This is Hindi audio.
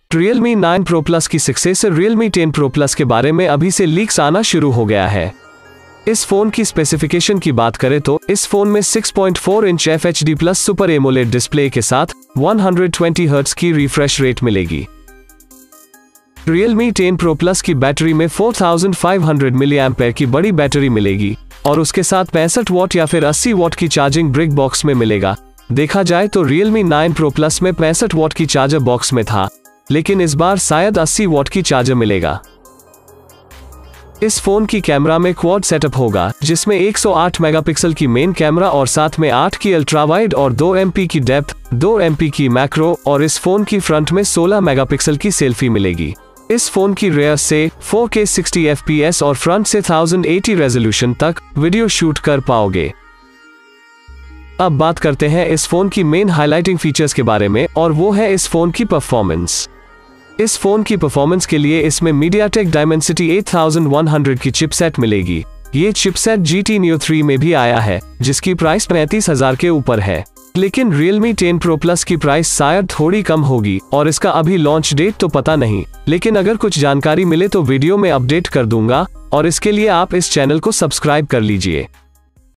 Realme 9 Pro Plus की सक्सेसर Realme 10 Pro Plus के बारे में अभी से लीक्स आना शुरू हो गया है। इस फोन की स्पेसिफिकेशन की बात करें तो इस फोन में 6.4 inch FHD plus super AMOLED display के साथ 120 हर्ट्ज की रिफ्रेश रेट मिलेगी। Realme 10 Pro Plus की बैटरी में 4500 mAh की बड़ी बैटरी मिलेगी और उसके साथ 65 वॉट या फिर 80 वॉट की चार्जिंग ब्रिक बॉक्स में मिलेगा। देखा जाए तो Realme 9 Pro Plus में 65 वॉट की चार्जर बॉक्स में था, लेकिन इस बार शायद 80 वॉट की चार्जर मिलेगा। इस फोन की कैमरा में क्वाड सेटअप होगा, जिसमें 108 मेगापिक्सल की मेन कैमरा और साथ में 8 की अल्ट्रा वाइड और 2 MP की डेप्थ, 2 MP की मैक्रो और इस फोन की फ्रंट में 16 मेगापिक्सल की सेल्फी मिलेगी। इस फोन की रेयर से 4K 60 FPS और फ्रंट से 1080 रेजोल्यूशन तक वीडियो शूट कर पाओगे। अब बात करते हैं इस फोन की मेन हाइलाइटिंग फीचर्स के बारे में, और वो है इस फोन की परफॉर्मेंस। इस फोन की परफॉर्मेंस के लिए इसमें MediaTek Dimensity 8100 की चिपसेट मिलेगी। ये चिपसेट GT Neo 3 में भी आया है, जिसकी प्राइस 35,000 के ऊपर है। लेकिन Realme 10 Pro Plus की प्राइस शायद थोड़ी कम होगी और इसका अभी लॉन्च डेट तो पता नहीं, लेकिन अगर कुछ जानकारी मिले तो वीडियो में अपडेट कर दूंगा, और इसके लिए आप इस चैनल को सब्सक्राइब कर लीजिए।